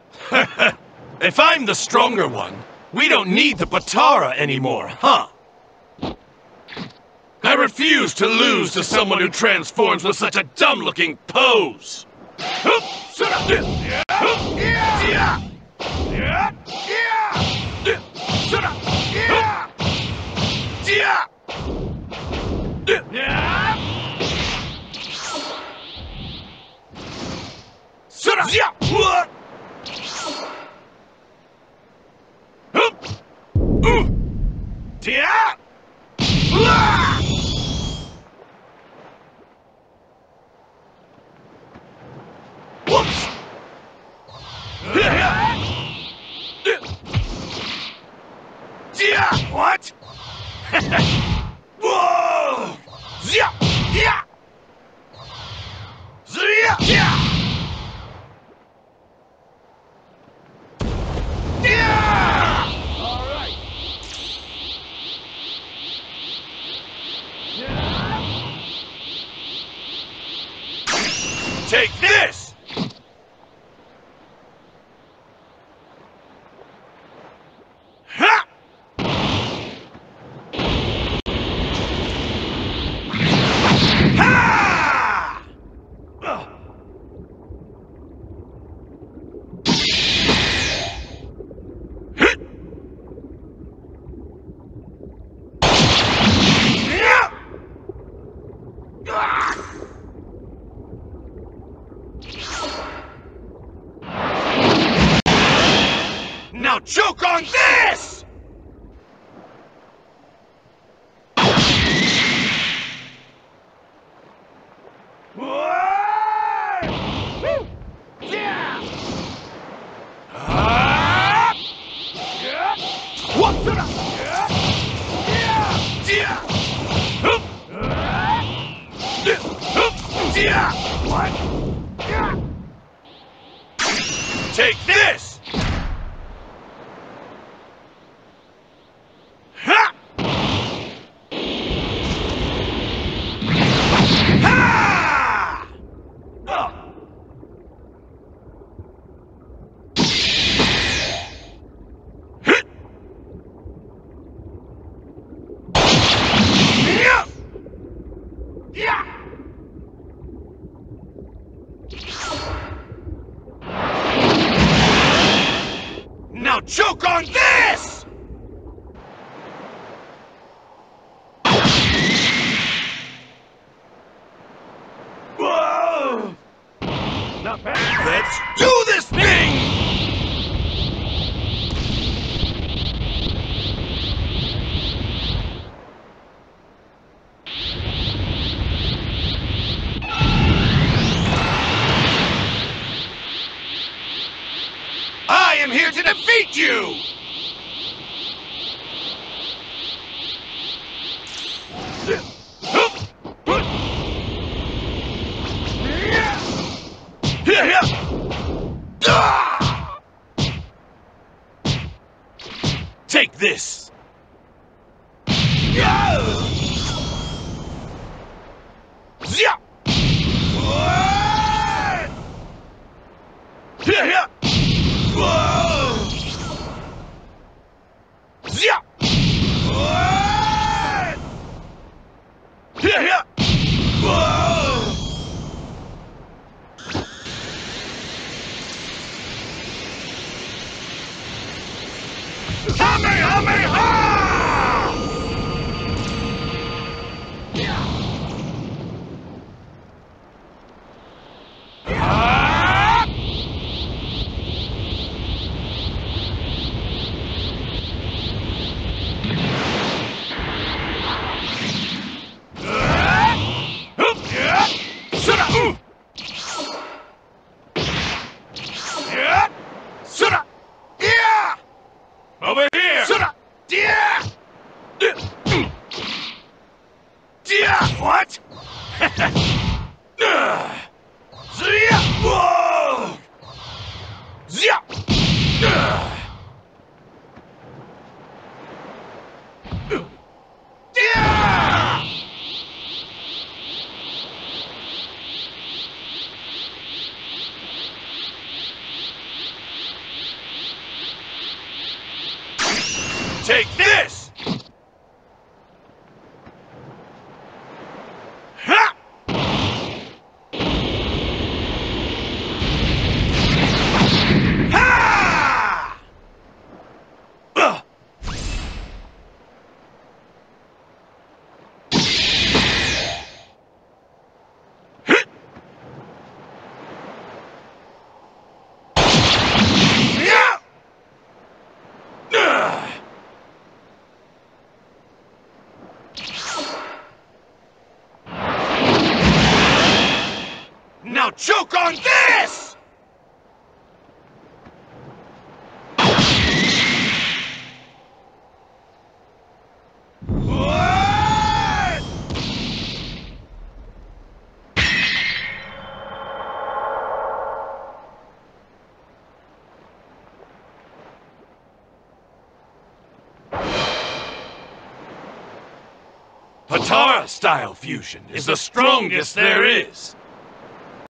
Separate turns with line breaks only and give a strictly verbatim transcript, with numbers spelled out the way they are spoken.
If I'm the stronger one, we don't need the Potara anymore, huh? I refuse to lose to someone who transforms with such a dumb-looking pose! What? Whoa! Zia! Yeah! Zia! Yeah! Yeah! All right. Yeah. Take this! Now choke on this! What? Take this! Ha! Ha! Oh. Yeah! Now choke on this! Whoa! Not bad. Let's do this thing! I am here to defeat you! Take this! Zia! Zia! Kamehameha! Over here! Yeah! Take this! Ha! Ha! Ugh. Now choke on this! What? Patara style fusion is the strongest there is.